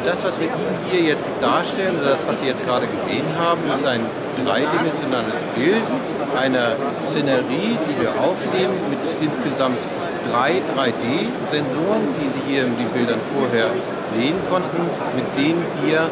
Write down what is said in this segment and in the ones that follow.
das, was wir Ihnen hier jetzt darstellen, oder das, was Sie jetzt gerade gesehen haben, ist ein dreidimensionales Bild einer Szenerie, die wir aufnehmen mit insgesamt 3D-Sensoren, die Sie hier in den Bildern vorher sehen konnten, mit denen wir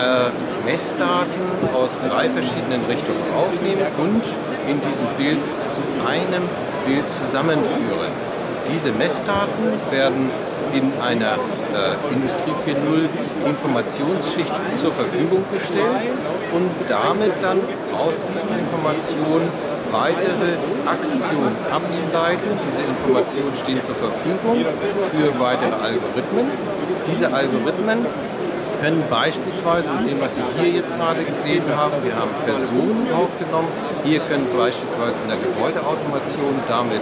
Messdaten aus 3 verschiedenen Richtungen aufnehmen und in diesem Bild zu einem Bild zusammenführen. Diese Messdaten werden in einer Industrie 4.0 Informationsschicht zur Verfügung gestellt und damit dann aus diesen Informationen weitere Aktionen abzuleiten. Diese Informationen stehen zur Verfügung für weitere Algorithmen. Diese Algorithmen können beispielsweise mit dem, was Sie hier jetzt gerade gesehen haben, wir haben Personen aufgenommen, hier können beispielsweise in der Gebäudeautomation damit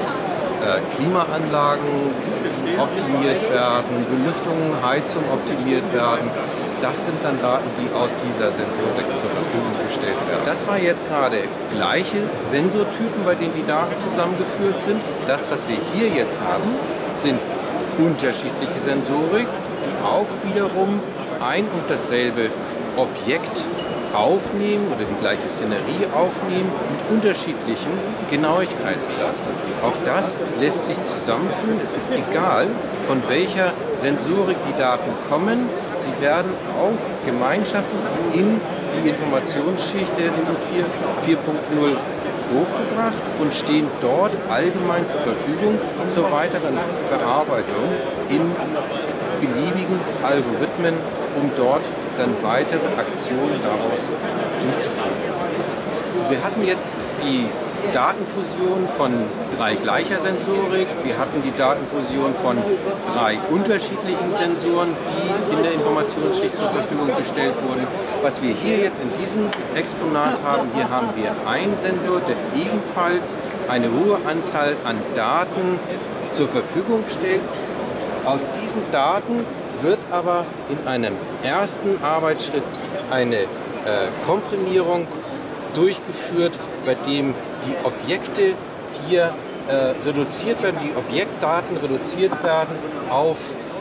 Klimaanlagen optimiert werden, Belüftung, Heizung optimiert werden. Das sind dann Daten, die aus dieser Sensorik zur Verfügung gestellt werden. Das war jetzt gerade gleiche Sensortypen, bei denen die Daten zusammengeführt sind. Das, was wir hier jetzt haben, sind unterschiedliche Sensorik, die auch wiederum ein und dasselbe Objekt aufnehmen oder die gleiche Szenerie aufnehmen mit unterschiedlichen Genauigkeitsklassen. Auch das lässt sich zusammenführen. Es ist egal, von welcher Sensorik die Daten kommen. Sie werden auch gemeinschaftlich in die Informationsschicht der Industrie 4.0 hochgebracht und stehen dort allgemein zur Verfügung zur weiteren Verarbeitung in beliebigen Algorithmen, um dort dann weitere Aktionen daraus durchzuführen. Wir hatten jetzt die Datenfusion von 3 gleicher Sensorik, wir hatten die Datenfusion von 3 unterschiedlichen Sensoren, die in der Informationsschicht zur Verfügung gestellt wurden. Was wir hier jetzt in diesem Exponat haben, hier haben wir einen Sensor, der ebenfalls eine hohe Anzahl an Daten zur Verfügung stellt. Aus diesen Daten wird aber in einem ersten Arbeitsschritt eine Komprimierung durchgeführt, bei dem die Objekte hier reduziert werden, die Objektdaten reduziert werden auf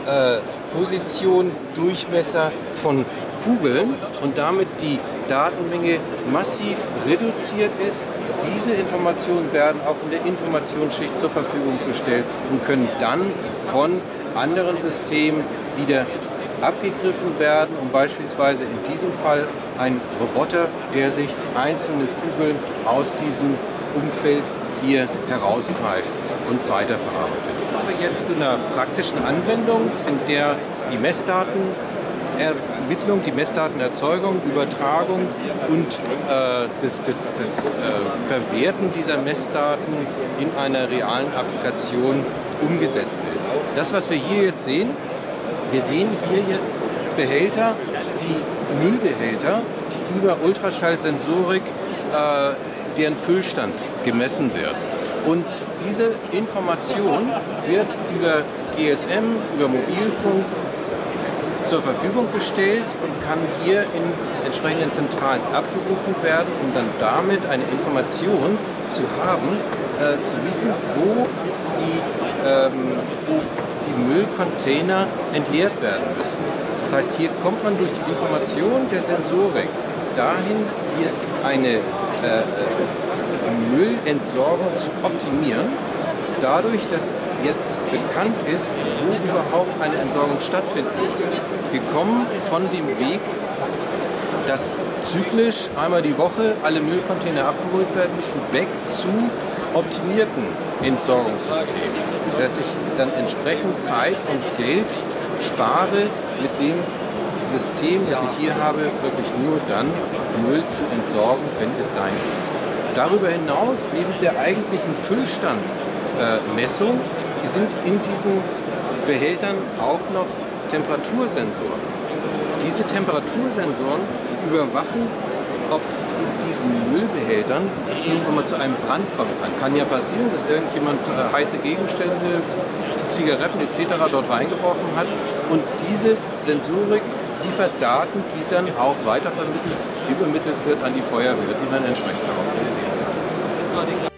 Position, Durchmesser von Kugeln und damit die Datenmenge massiv reduziert ist. Diese Informationen werden auch in der Informationsschicht zur Verfügung gestellt und können dann von anderen Systemen wieder abgegriffen werden, um beispielsweise in diesem Fall ein Roboter, der sich einzelne Kugeln aus diesem Umfeld hier herausgreift und weiterverarbeitet. Kommen wir jetzt zu einer praktischen Anwendung, in der die Messdatenermittlung, die Messdatenerzeugung, Übertragung und das Verwerten dieser Messdaten in einer realen Applikation umgesetzt ist. Das, was wir hier jetzt sehen, wir sehen hier jetzt Behälter, die Müllbehälter, die über Ultraschallsensorik deren Füllstand gemessen wird. Und diese Information wird über GSM, über Mobilfunk zur Verfügung gestellt und kann hier in entsprechenden Zentralen abgerufen werden, um dann damit eine Information zu haben, zu wissen, wo die Müllcontainer entleert werden müssen. Das heißt, hier kommt man durch die Information der Sensorik dahin, hier eine Müllentsorgung zu optimieren, dadurch, dass jetzt bekannt ist, wo überhaupt eine Entsorgung stattfinden muss. Wir kommen von dem Weg, dass zyklisch einmal die Woche alle Müllcontainer abgeholt werden müssen, weg zu optimierten Entsorgungssystemen, dass ich dann entsprechend Zeit und Geld spare mit dem System, das ich hier habe, wirklich nur dann Müll zu entsorgen, wenn es sein muss. Darüber hinaus, neben der eigentlichen Füllstandmessung, sind in diesen Behältern auch noch Temperatursensoren. Diese Temperatursensoren überwachen, ob in diesen Müllbehältern es irgendwann mal zu einem Brand kommen kann. Kann ja passieren, dass irgendjemand heiße Gegenstände, Zigaretten etc. dort reingeworfen hat. Und diese Sensorik liefert Daten, die dann auch weitervermittelt, übermittelt wird an die Feuerwehr, die dann entsprechend darauf reagieren.